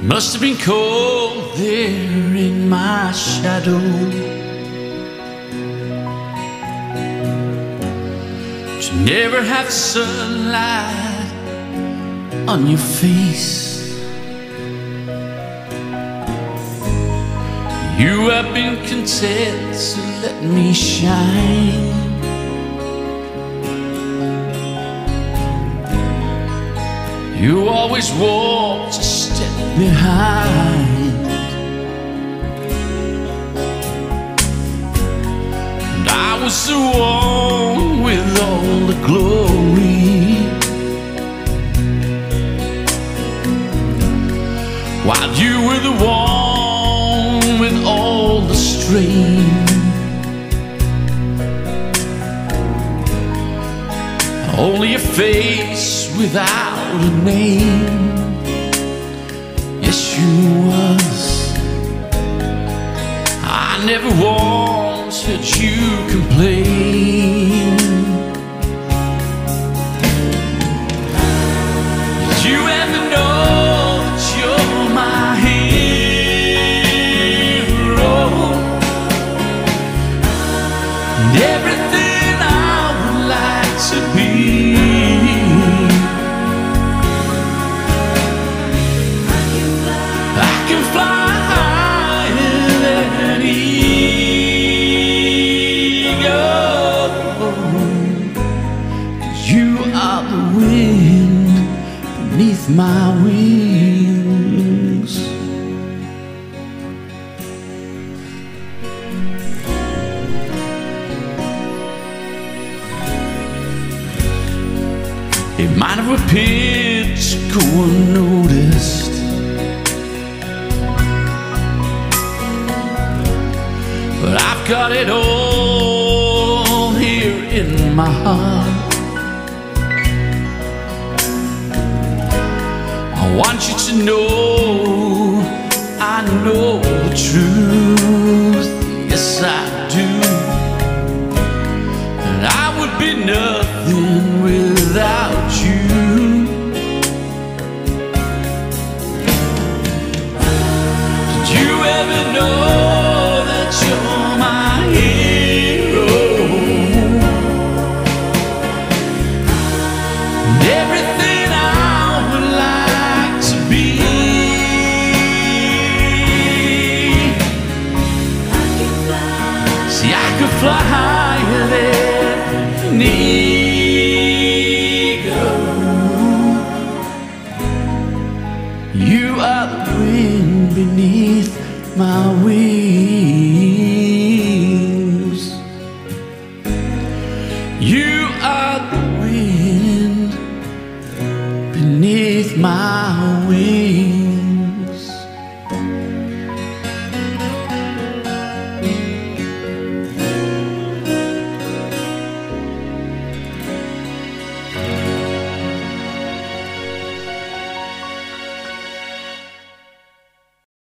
Must have been cold there in my shadow, to never have sunlight on your face. You have been content to let me shine. You always walked a step behind, and I was the one with all the glory, while you were the one with all the strain. Only a face without a name. Yes, you was. I never once heard you complain. Did you ever know that you're my hero? And everything I would like to be. Beneath my wings, it might have appeared to go unnoticed, but I've got it all here in my heart. I want you to know I know the truth. Yes, I do. And I would be nothing without you. Did you ever know that you're my hero? And everything fly higher than Nige. You are the wind beneath my wings. You are the wind beneath my